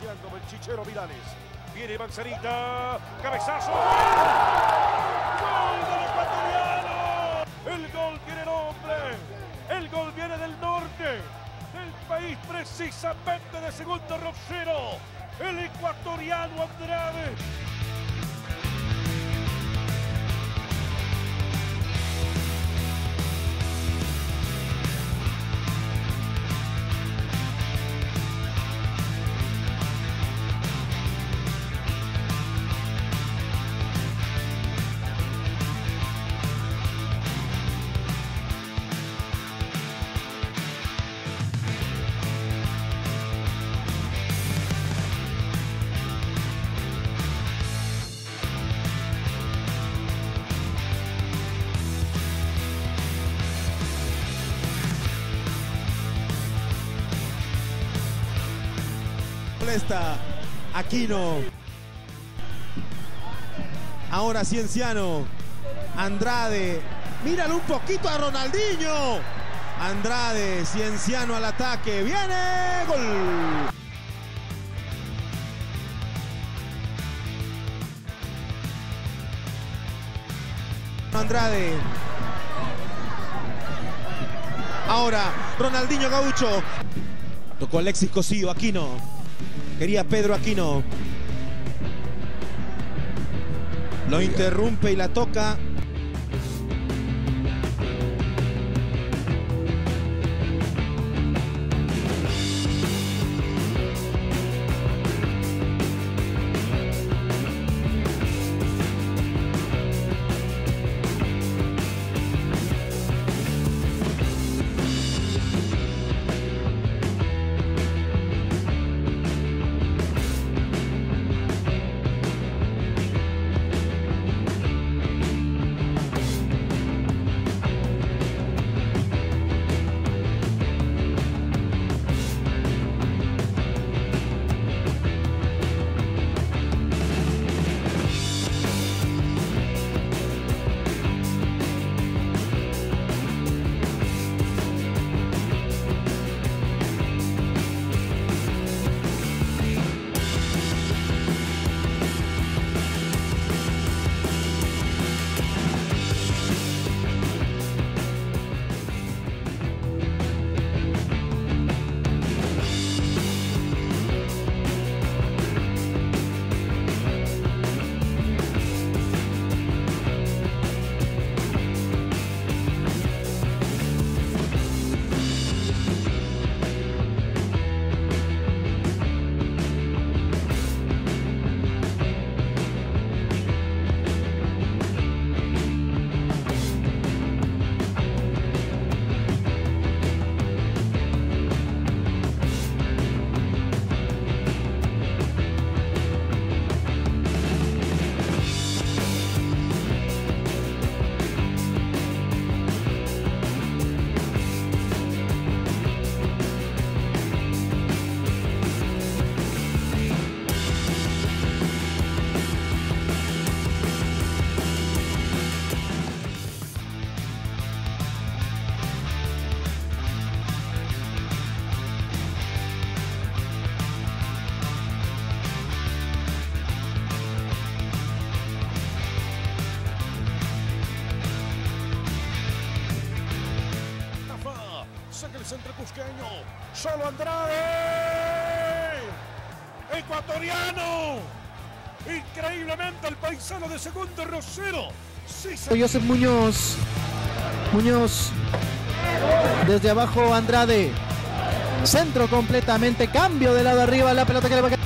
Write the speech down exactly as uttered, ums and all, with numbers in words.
como el Chichero Milanes. Viene Manzanita, cabezazo. ¡Gol del ecuatoriano! El gol tiene nombre. El gol viene del norte, del país precisamente de Segundo Rosero. El ecuatoriano Andrade. Está Aquino, ahora Cienciano, Andrade, míralo un poquito a Ronaldinho, Andrade, Cienciano al ataque, viene, gol. Andrade, ahora Ronaldinho Gaucho, tocó Alexis Cosío, Aquino. Quería Pedro Aquino. Lo interrumpe y la toca. El centro cusqueño, solo Andrade, ecuatoriano, increíblemente el paisano de Segundo Rosero. Sí, se... Joseph Muñoz, Muñoz, desde abajo Andrade, centro completamente, cambio de lado arriba, la pelota que le va a